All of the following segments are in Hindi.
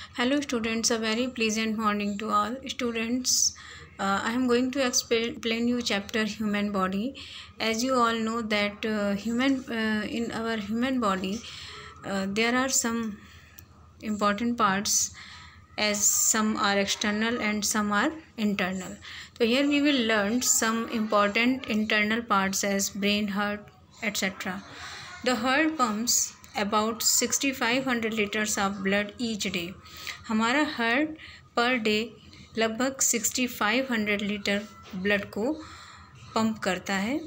Hello students, a very pleasant morning to all students. I am going to explain you chapter human body. As you all know that in our human body there are some important parts, as some are external and some are internal. So here we will learn some important internal parts as brain, heart, etc. The heart pumps about 6500 liters of blood each day. हमारा हार्ट पर डे लगभग 6500 लीटर ब्लड को पंप करता है.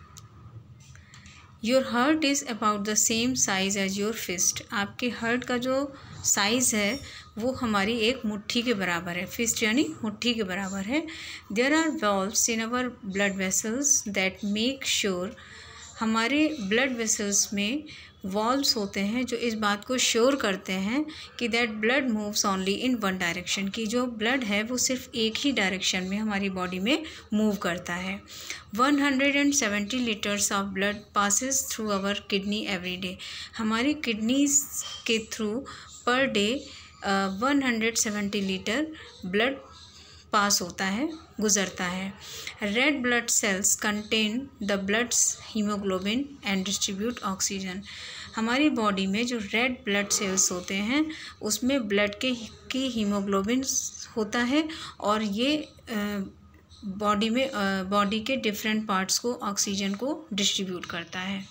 Your heart is about the same size as your fist. आपके हार्ट का जो साइज़ है वो हमारी एक मुट्ठी के बराबर है. फिस्ट यानी मुट्ठी के बराबर है. There are valves in our blood vessels that make sure. हमारे ब्लड वेसल्स में वॉल्व्स होते हैं जो इस बात को श्योर करते हैं कि that blood moves only in one direction. की जो ब्लड है वो सिर्फ एक ही डायरेक्शन में हमारी बॉडी में मूव करता है. 170 litres of blood passes through our kidney every day. हमारी किडनीज के through per day 170 litre blood pass होता है, गुजरता है. Red blood cells contain the blood's haemoglobin and distribute oxygen. हमारी बॉडी में जो रेड ब्लड सेल्स होते हैं उसमें ब्लड की हीमोग्लोबिन होता है और ये बॉडी के डिफरेंट पार्ट्स को ऑक्सीजन को डिस्ट्रीब्यूट करता है.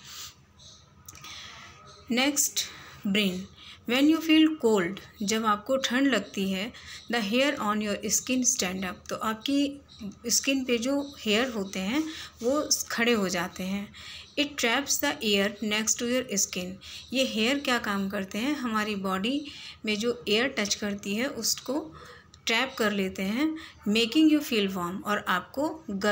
Next, brain. When you feel cold, जब आपको ठंड लगती है, the hair on your skin stand up. तो आपकी स्किन पे जो हेयर होते हैं वो खड़े हो जाते हैं. It traps the air next to your skin. ये हेयर क्या काम करते हैं? हमारी बॉडी में जो एयर टच करती है उसको ट्रैप कर लेते हैं, मेकिंग यू फील वार्म, और आपको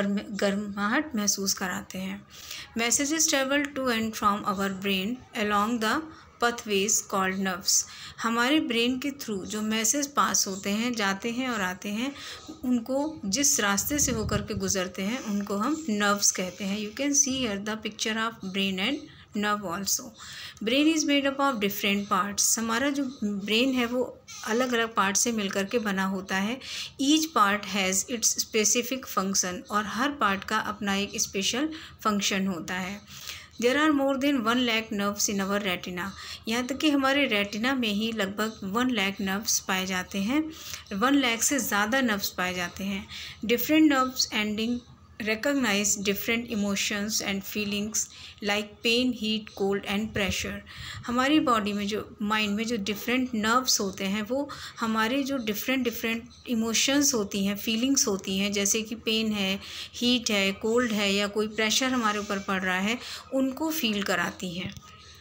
गर्माहट महसूस कराते हैं. Messages travel to and from our brain along the pathways called nerves. हमारे ब्रेन के थ्रू जो मैसेज पास होते हैं, जाते हैं और आते हैं, उनको जिस रास्ते से होकर के गुजरते हैं उनको हम नर्व्स कहते हैं. You can see here the picture of brain and nerve also. Brain is made up of different parts. हमारा जो ब्रेन है वो अलग अलग पार्ट से मिलकर के बना होता है. Each part has its specific function, और हर पार्ट का अपना एक स्पेशल फंक्शन होता है. There are more than 1 lakh nerves in our retina. यहाँ तक कि हमारे रेटिना में ही लगभग 1 लाख नर्व्स पाए जाते हैं. 1 लाख से ज़्यादा नर्व्स पाए जाते हैं. Different nerves ending recognize different emotions and feelings like pain, heat, cold and pressure. हमारी बॉडी में जो माइंड में जो डिफरेंट नर्व्स होते हैं वो हमारे जो डिफरेंट इमोशंस होती हैं, फीलिंग्स होती हैं, जैसे कि पेन है, हीट है, कोल्ड है या कोई प्रेशर हमारे ऊपर पड़ रहा है, उनको फील कराती हैं.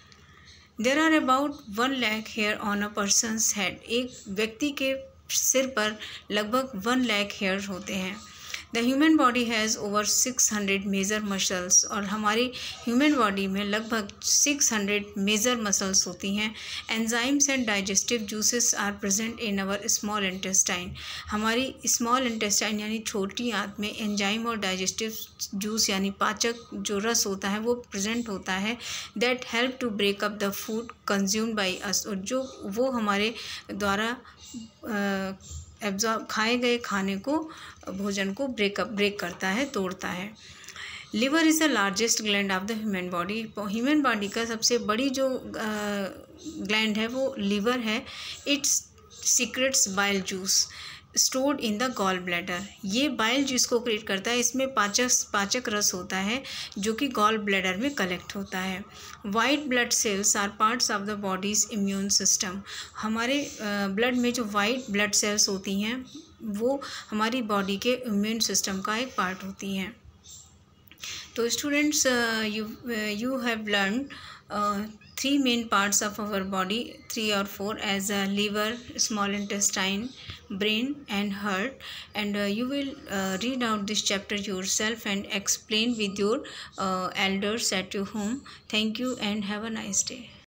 There are about 1 lakh hair on a person's head. एक व्यक्ति के सिर पर लगभग 1 लाख हेयर होते हैं. The human body has over 600 major muscles. और हमारी ह्यूमन बॉडी में लगभग 600 मेजर मसल्स होती हैं. Enzymes and digestive juices are present in our small intestine. हमारी स्मॉल इंटेस्टाइन यानी छोटी आंत में एंजाइम और डाइजेस्टिव जूस यानी पाचक जो रस होता है वो प्रेजेंट होता है. That help to break up the food consumed by us. और जो वो हमारे द्वारा एब्जॉर्ब खाए गए खाने को, भोजन को ब्रेक करता है, तोड़ता है. Liver is the largest gland of the human body. Human body का सबसे बड़ी जो ग्लैंड है वो लिवर है. Its secretes bile juice stored in the gall bladder. ये बाइल जूस को क्रिएट करता है. इसमें पाचक रस होता है जो कि गॉल ब्लैडर में कलेक्ट होता है. White blood cells are parts of the body's immune system. हमारे ब्लड में जो वाइट ब्लड सेल्स होती हैं वो हमारी बॉडी के इम्यून सिस्टम का एक पार्ट होती हैं. तो students, you have learned 3 main parts of our body, 3 or 4, as liver, small intestine, brain and heart. And you will read out this chapter yourself and explain with your elders at your home. Thank you and have a nice day.